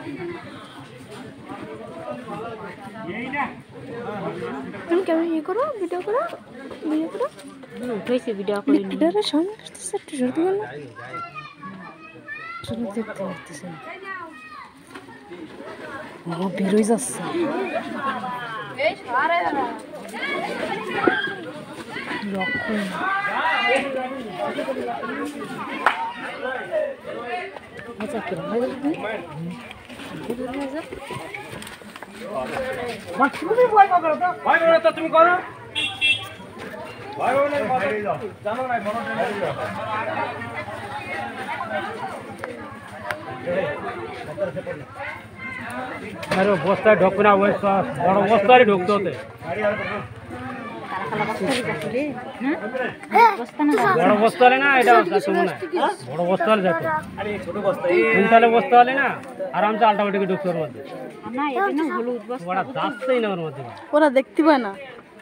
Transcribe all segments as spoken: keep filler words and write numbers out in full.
তুমি কেমন ইয়ে করো ভিডিও করো ভিডিও করো উঠেছি ভিডিও করি ভিডিওটা সামনে আসতেছে একটু জলদি বলো শুনে দেখতে পারতেছেন ও বেরোই যাচ্ছে লক্ষণ আচ্ছা কি তুমি ভয় করো তো ভয় করো তো তুমি করো ভয় করো না জানো না বড় আরে বস্তায় ঢোকবে না ওই বড় বস্তায় ঢুকতে হতে বড় বস্তা হলে না এটা বড় বস্তা হলে যেত কুইন্টালে বস্তা হলে না আরামসে আল্টামেটিকে ঢুকছে ওর মধ্যে ওরা যাচ্ছেই না ওর মধ্যে ওরা দেখতে পায় না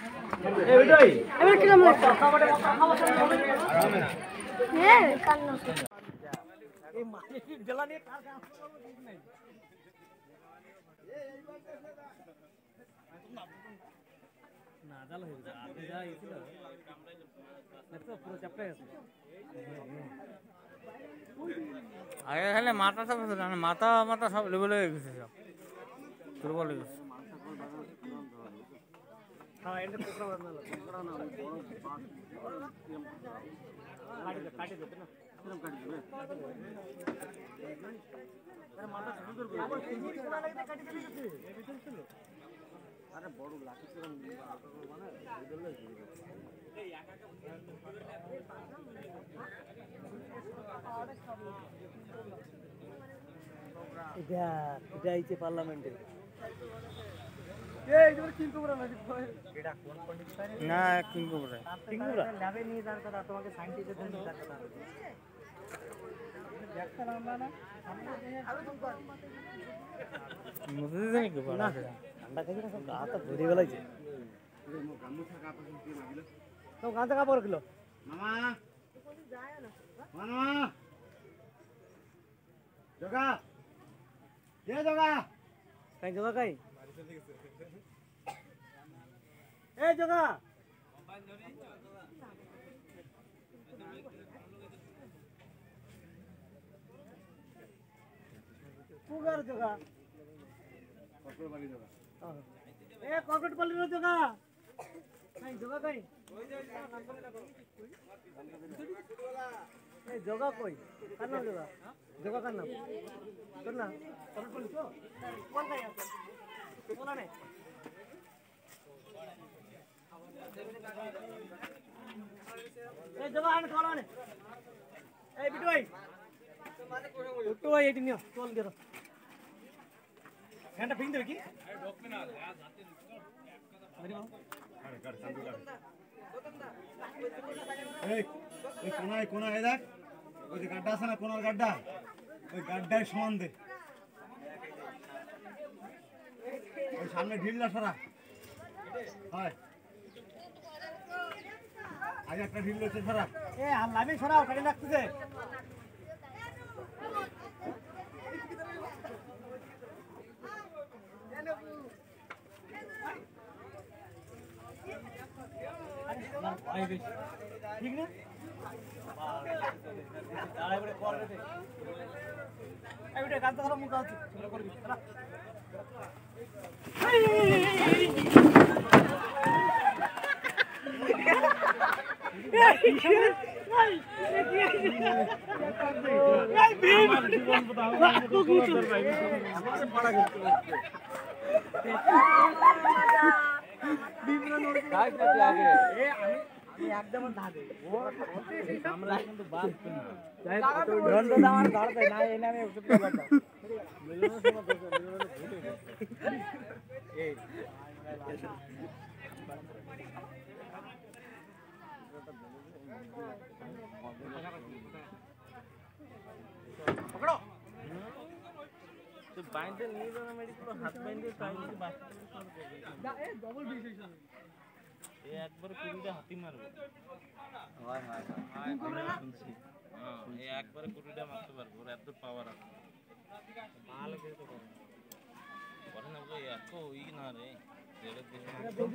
আগে খালি মাথা সব মাথা মাথা সব লেভেল হয়ে গেছে সব দুর্বল হয়ে গেছে আরে বড় লাঠি এটা এটা হচ্ছে পার্লামেন্টে না কিংকবরা কিংকবরা ল্যাবে নিয়ে যাওয়ার কথা তোমাকে সায়েন্টিস্টের জন্য যাওয়ার কথা দেখছেন আমরা না মুছে দেন কি বলা ঠান্ডা খাইছে না সব গা তো ভরে গেলাইছে তো গাঁদা কাপড় কিলো মামা মামা জগা কে জগা কাই জগা কাই এই জগা পুগার জগা কর্কট বালি জগা এ কর্কট বালি জগা কাই জগা কাই এই জগা কই কার নাম জগা জগা কার নাম তোর না কর্কট বালি তো কোন কাই আছে বলা নাই এই জগা আনে খাওয়া আনে এই বিটু ভাই বিটু ভাই এটি নিও চল গেরো ফ্যানটা ফিং দেবে কি ঢোকবে না হাতে এই এই কোনায় কোনায় দেখ ওই যে গাড্ডা আছে না কোনার গাড্ডা ওই গাড্ডায় সমান দে ওই সামনে ঢিল না সরা হয় আজ একটা ঢিল হচ্ছে সরা এ আর লামি সরাও কাটে লাগতেছে ঠিক না দাঁড়াই করে কল রে এই বিটা কাজ ধরো মুখ আছে ছোট করবি চলা একদম ধাগে আমরা কিন্তু বাদ যাই দন্ড দামার ধরতে না এনে আমি ওষুধ খাবো মিলনের সময় দেখো মিলনের ভুটে এই পকড়ো তো বাইন্ডে নিয়ে যাও না মেডিকেল হাত বাইন্ডে তাই যদি বাচ্চা দা এ ডবল ডিসিশন এ একবার কুড়িটা হাতি মারবে হয় হয় হয় শুনছি হ্যাঁ এ একবারে কুড়িটা মারতে পারবে ওর এত পাওয়ার আছে ভালো করে তো করে করে না ওই এত ই না রে দেড়ের দেশে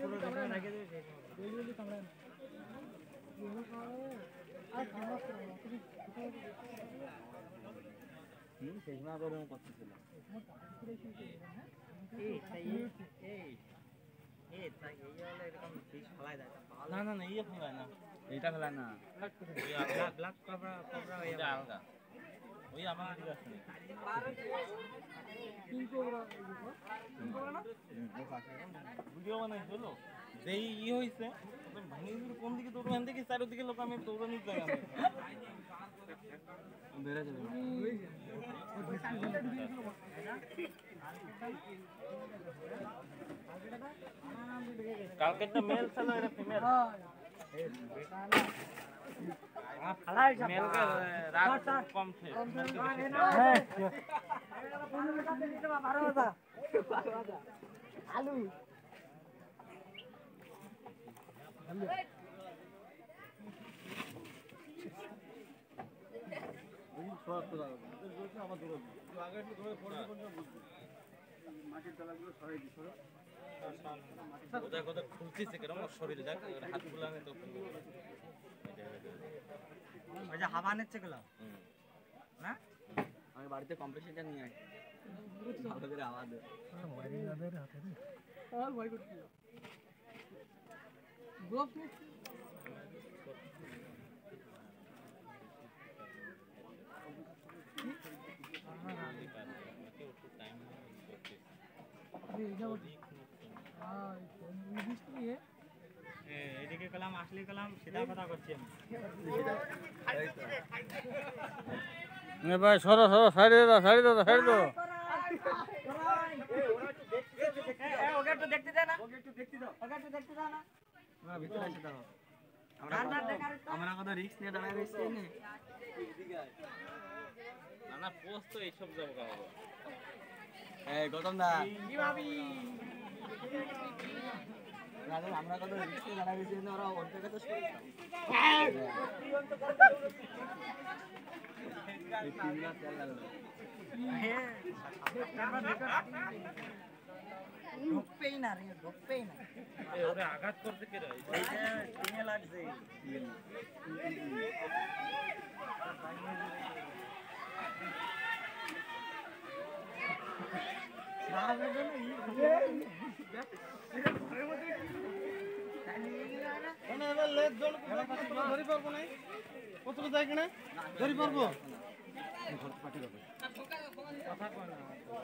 হুম সেগুলো আবার এরকম করতেছিল না না না ইয়ে ফেলায় না এইটা ফেলায় না ব্ল্যাক কবরা কবরা এটা আলাদা ওই আমার দিকে আসে ভিডিও বানাইছিল যেই ই হইছে ভাঙি কোন দিকে দৌড় ওখান থেকে চারিদিকে লোক আমি দৌড়ানি জায়গা বেড়ে যাবে কালকে একটা মেল ছিল এটা ফিমেল মেল কে রাত কম ছিল আলু কোথায় কোথায় খুলতেছে কেরম শরীর দেখ হাত ফুলানে তো ওই যে হাওয়া নিচ্ছে গেল না আমি বাড়িতে কম্প্রেসারটা নিয়ে আসি ভালো করে আওয়াজ দেয় আর ভয় করছি গ্লোভ এদিকে কলাম আসলে কলাম সেটা কথা করছি ভাই সরো সরো সাইডে দাও সাইডে দাও সাইডে দাও ওকে একটু দেখতে দাও না ওকে একটু দেখতে দাও ওকে একটু দেখতে দাও না না ভিতরে এসে দাও আমরা আমরা কত রিস্ক নিয়ে দাঁড়ায় রইছি না না না পোস্ট তো এইসব যাব কা হবে এই গৌতম দা কি ভাবি রাজা আমরা কত রিস্ক নিয়ে দাঁড়ায় রইছি না ওরা ওর কাছে শুরু এই তিনটা তেল লাগলো হ্যাঁ আমরা দেখো ঢোকবেই না রে ঢোকবেই না এই ওরে আঘাত করতে কে রে এই যে টিনে লাগছে ধরি পারবো না কত যায় কিনা ধরি পারবো পার্টি করবো কথা কয় না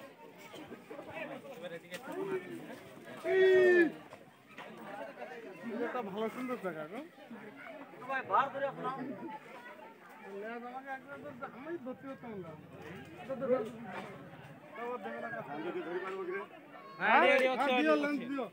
এটা ভালো সুন্দর জায়গা গো ভাই বার ধরে আপনাও আমাকে একবার তো আমি ধরতে হতো না তো তো তো দেখো না কথা যদি ধরি পারবো কি রে হ্যাঁ রেডি হচ্ছে দিও লেন্স দিও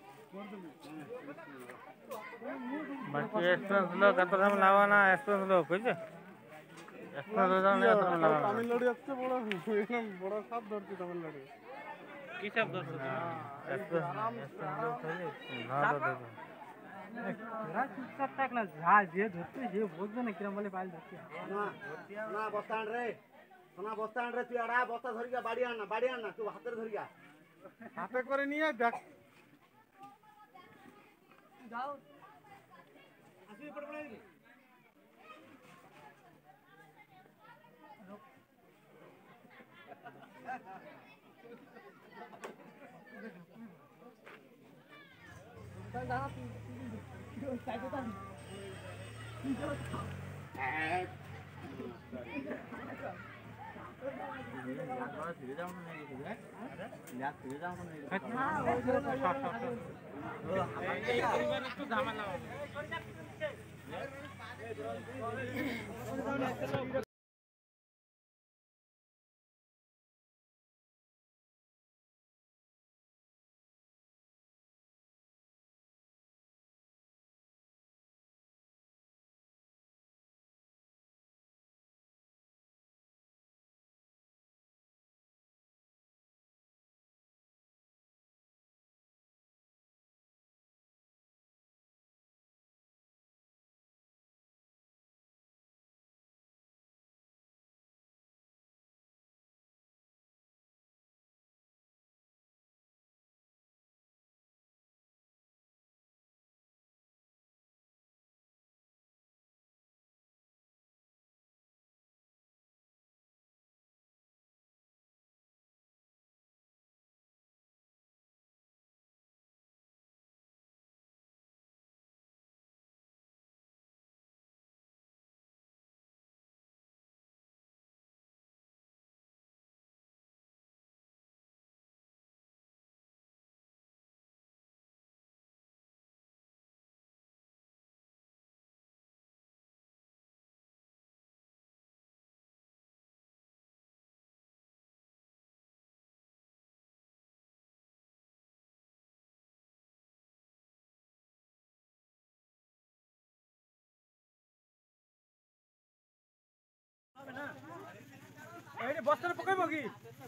বাকি এক্সপেন্স লোক কত দাম লাগানা এক্সপেন্স লোক কইছে এক্সপেন্স দাম না কত লাগানা তামিলনাড়ু আসছে বড় এরকম বড় সাপ ধরছি তামিলনাড়ু কি সব ধরছো এক্সপেন্স এক্সপেন্স হইলে না দাদা এরা চুপচাপ থাক না যা যে ধরতে যে বুঝবে না কিরম বলে পাইল ধরতে না না বস্তা আন রে সোনা বস্তা আন রে তুই আড়া বস্তা ধরিয়া বাড়ি আন না বাড়ি আন না তুই হাতে ধরিয়া হাতে করে নিয়ে দেখ যাও আসি পড় পড়াই দাদা তুই সাইডে দাঁড়া এক ধীরে যাও না এই ধীরে লাগ ধীরে যাও না এই পরিবার একটু ঝামেলা হবে বস্তাটা পকাইবো কি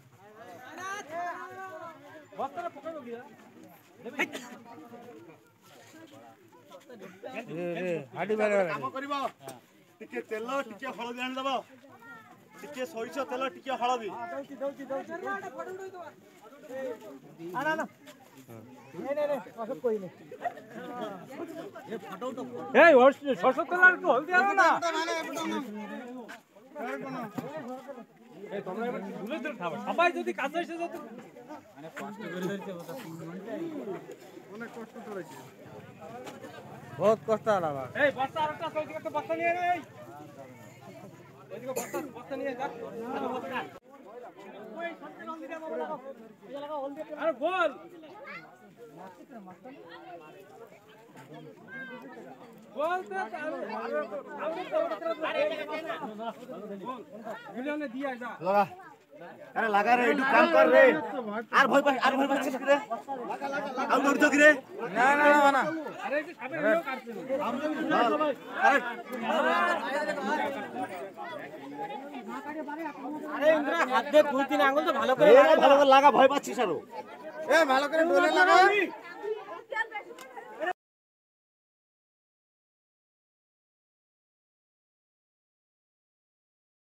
বস্তাটা পকাইবো কি হাডি বেড়ে কাম করিব টিকে তেল টিকে হলদি আনি দেব টিকে সরিষ তেল টিকে হলদি দউচি দউচি দউচি আনা না নে নে নে অসব কই নে এ ফটো তো এই সরষ তেল আর একটু হলদি আনো না এই তোমরা এবার ভুলে ধরে খাও সবাই যদি কাছে এসে যেত মানে কষ্ট করে ধরতে ওটা তিন ঘন্টা অনেক কষ্ট করেছে বহুত কষ্ট আলাদা এই বস্তা আরেকটা চলছে একটা বস্তা নিয়ে নে এই এদিকে বস্তা বস্তা নিয়ে যা ওই সবটা হলদি দাও লাগাও এই লাগাও হলদি আরে বল বলতে মিলিয়নে দিয়ে যা লাগা আরে লাগা রে একটু কাম কর রে আর ভয় পাস আর ভয় পাচ্ছিস কি রে লাগা লাগা আর দৌড়ছো কি রে না না না না আরে এই সামনে ভিডিও কাটছে আরে আরে ইন্দ্রা হাত দিয়ে দুই তিন আঙ্গুল তো ভালো করে ভালো করে লাগা ভয় পাচ্ছিস আরো এ ভালো করে ডলে লাগা